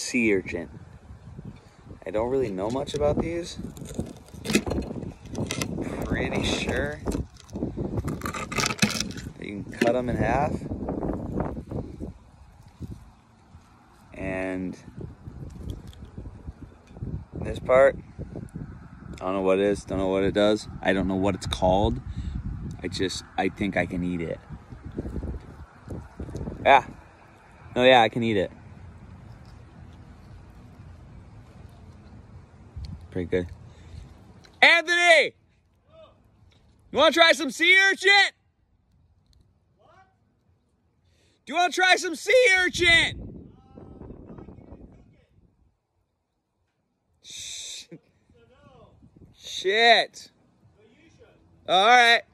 sea urchin. I don't really know much about these. Pretty sure you can cut them in half. And this part, I don't know what it is, don't know what it does. I don't know what it's called. I think I can eat it. Yeah. Oh yeah, I can eat it. Pretty good. Anthony! You wanna try some sea urchin? What? Do you wanna try some sea urchin? Shit. But you should. All right.